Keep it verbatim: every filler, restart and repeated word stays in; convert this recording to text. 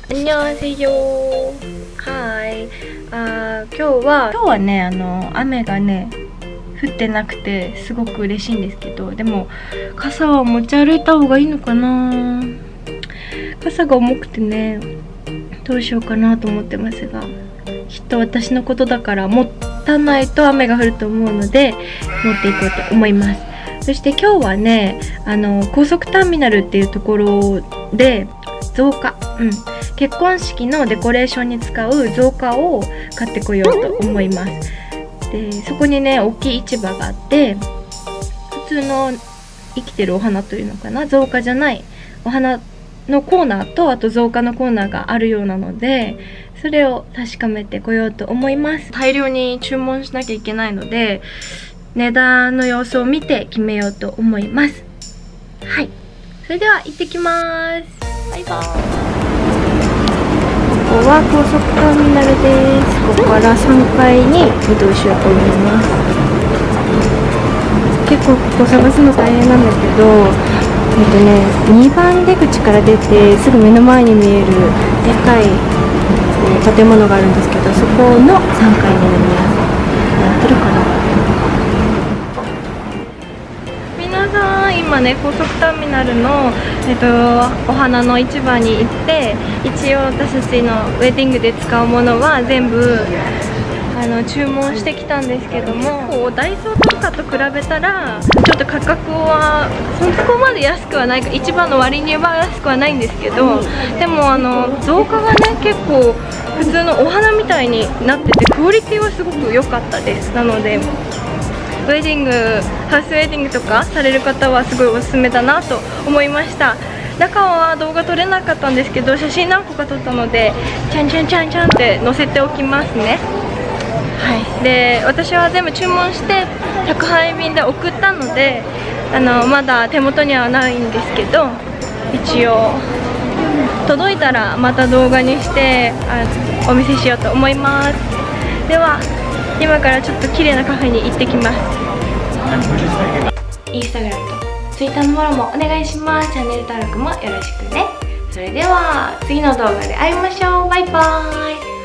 안녕하세요。はい。あー、今日は今日はね、あの雨がね降ってなくてすごく嬉しいんですけど、でも傘は持ち歩いた方がいいのかな。傘が重くてね、どうしようかなと思ってますが、きっと私のことだから持たないと雨が降ると思うので持っていこうと思います。そして今日はね、あの高速ターミナルっていうところで造花、うん、結婚式のデコレーションに使う造花を買ってこようと思います。でそこにね、大きい市場があって、普通の生きてるお花というのかな、造花じゃないお花のコーナーと、あと造花のコーナーがあるようなので、それを確かめてこようと思います。大量に注文しなきゃいけないので、値段の様子を見て決めようと思います。はい、それでは行ってきます。バイバーイ。ここは高速ターミナルです。ここからさんがいに移動しようと思います。結構ここ探すの大変なんだけど、えっとね、にばん出口から出てすぐ目の前に見えるでかい建物があるんですけど、そこのさんがいになります。やってるかな。皆さん、今ね、高速ターミナルの、えっと、お花の市場に行って、一応私たちのウェディングで使うものは全部あの注文してきたんですけども、こうダイソーとかと比べたらちょっと価格はそこまで安くはないか、市場の割には安くはないんですけど、でもあの造花がね、結構普通のお花みたいになってて、クオリティはすごく良かったです。なのでウェディング、ハウスウェディングとかされる方はすごいおすすめだなと思いました。中は動画撮れなかったんですけど、写真何個か撮ったのでチャンチャンチャンチャンって載せておきますね。はい、で私は全部注文して宅配便で送ったので、あのまだ手元にはないんですけど、一応届いたらまた動画にしてあお見せしようと思います。では今からちょっと綺麗なカフェに行ってきます。インスタグラムとツイッターのフォローもお願いします。チャンネル登録もよろしくね。それでは次の動画で会いましょう。バイバーイ。